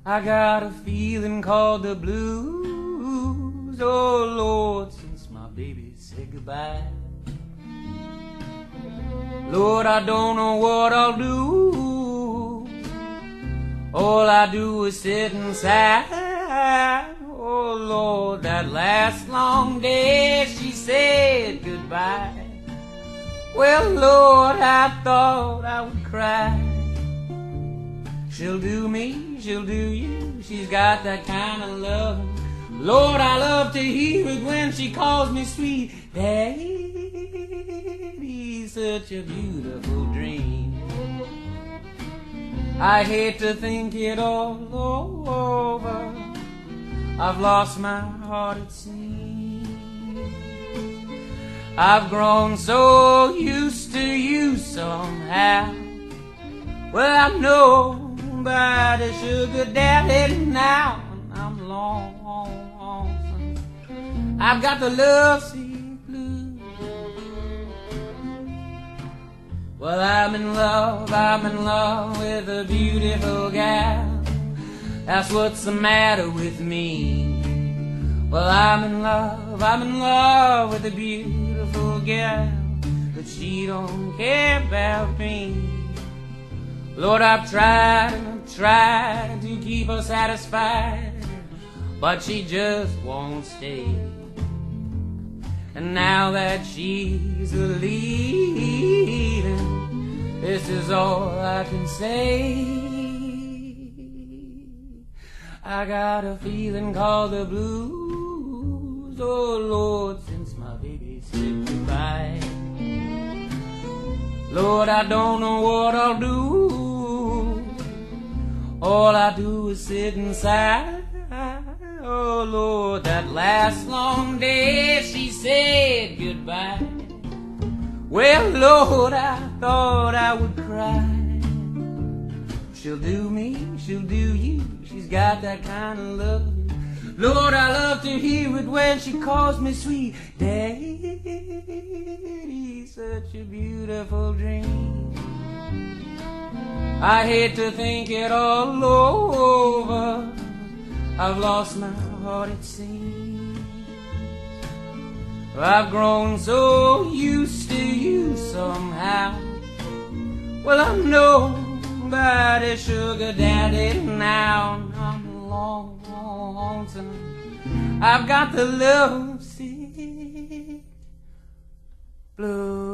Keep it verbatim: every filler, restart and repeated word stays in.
I got a feeling called the blues. Oh Lord, since my baby said goodbye. Lord, I don't know what I'll do. All I do is sit and sigh. Oh Lord, that last long day she said goodbye. Well, Lord, I thought I would cry. She'll do me, she'll do you. She's got that kind of love. Lord, I love to hear it when she calls me sweet Daddy. Such a beautiful dream. I hate to think it all over. I've lost my heart, it seems. I've grown so used to you somehow. Well, I'm nobody's sugar daddy now, and I'm lonesome. I've got the lovesick blues. Well, I'm in love, I'm in love with a beautiful gal. That's what's the matter with me. Well, I'm in love, I'm in love with a beautiful gal, but she don't care about me. Lord, I've tried and I've tried to keep her satisfied, but she just won't stay. And now that she's leaving, this is all I can say. I got a feeling called the blues. Oh Lord, since my baby said goodbye. Lord, I don't know what I'll do. All I do is sit and sigh. Oh Lord, that last long day she said goodbye. Well, Lord, I thought I would cry. She'll do me, she'll do you. She's got that kind of love. Lord, I love to hear it when she calls me sweet Daddy. Such a beautiful dream. I hate to think it all over. I've lost my heart, it seems. I've grown so used to you somehow. Well, I'm nobody's sugar daddy now. I'm lonesome. I've got the love sick blues.